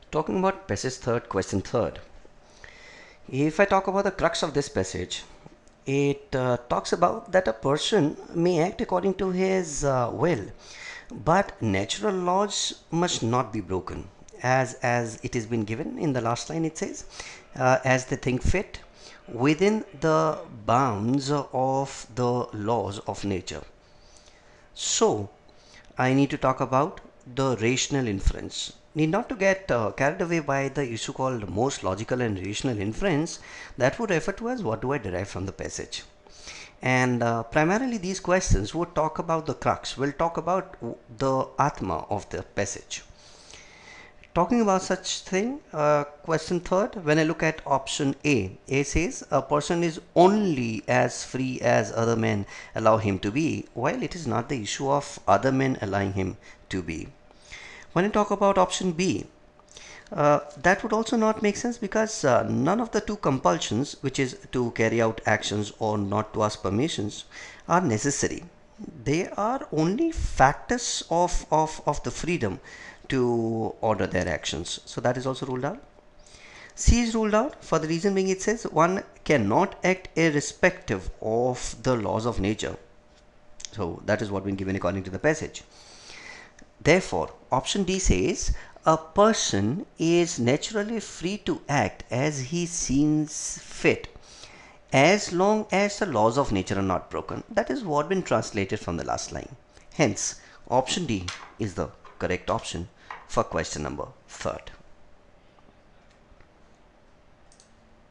Talking about passage third, question third. If I talk about the crux of this passage, it talks about that a person may act according to his will, but natural laws must not be broken. As it has been given in the last line, it says, as they think fit within the bounds of the laws of nature. So, I need to talk about the rational inference. Need not to get carried away by the issue called most logical and rational inference that would refer to as what do I derive from the passage. And primarily these questions would talk about the crux, will talk about the Atma of the passage. Talking about such thing, question third, when I look at option A says a person is only as free as other men allow him to be, while it is not the issue of other men allowing him to be. When I talk about option B, that would also not make sense because none of the two compulsions, which is to carry out actions or not to ask permissions, are necessary. They are only factors of the freedom to order their actions. So that is also ruled out. C is ruled out for the reason being it says one cannot act irrespective of the laws of nature. So that is what been given according to the passage. Therefore, option D says a person is naturally free to act as he seems fit as long as the laws of nature are not broken. That is what been translated from the last line. Hence, option D is the correct option for question number third.